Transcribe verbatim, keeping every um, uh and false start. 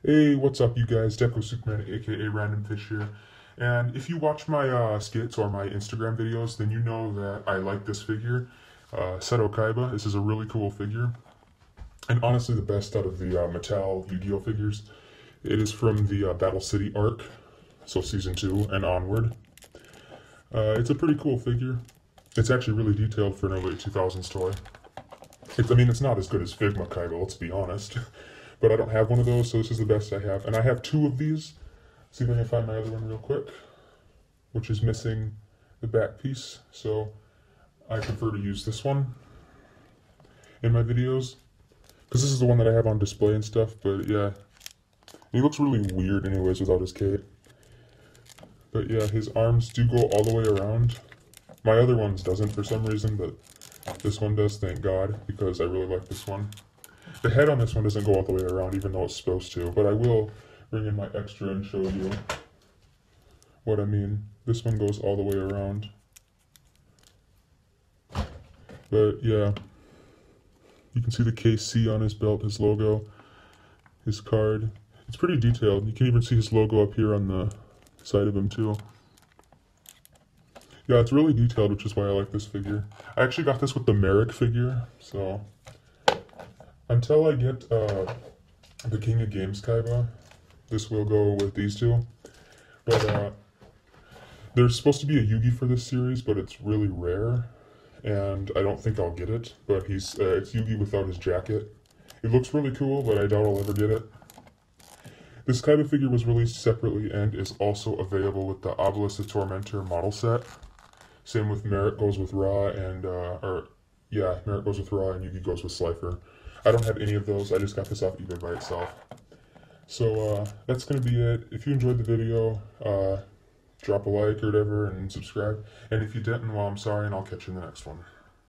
Hey, what's up, you guys? Deco Superman, aka Random Fish here. And if you watch my uh, skits or my Instagram videos, then you know that I like this figure, uh, Seto Kaiba. This is a really cool figure, and honestly, the best out of the uh, Mattel Yu-Gi-Oh figures. It is from the uh, Battle City arc, so season two and onward. Uh, it's a pretty cool figure. It's actually really detailed for an early two thousands toy. It's, I mean, it's not as good as Figma Kaiba, let's be honest. But I don't have one of those, so this is the best I have. And I have two of these. See if I can find my other one real quick, which is missing the back piece. So I prefer to use this one in my videos, because this is the one that I have on display and stuff. But yeah, he looks really weird anyways without his cape. But yeah, his arms do go all the way around. My other ones doesn't for some reason, but this one does, thank God, because I really like this one. The head on this one doesn't go all the way around, even though it's supposed to, but I will bring in my extra and show you what I mean. This one goes all the way around. But yeah, you can see the K C on his belt, his logo, his card. It's pretty detailed. You can even see his logo up here on the side of him too. Yeah, it's really detailed, which is why I like this figure. I actually got this with the Merrick figure, so until I get uh, the King of Games Kaiba, this will go with these two. But uh, there's supposed to be a Yugi for this series, but it's really rare, and I don't think I'll get it. But he's uh, it's Yugi without his jacket. It looks really cool, but I doubt I'll ever get it. This Kaiba figure was released separately and is also available with the Obelisk the Tormentor model set. Same with Merit goes with Ra, and uh, or yeah, Merit goes with Ra, and Yugi goes with Slifer. I don't have any of those. I just got this off eBay by itself. So uh, that's going to be it. If you enjoyed the video, uh, drop a like or whatever and subscribe. And if you didn't, well, I'm sorry, and I'll catch you in the next one.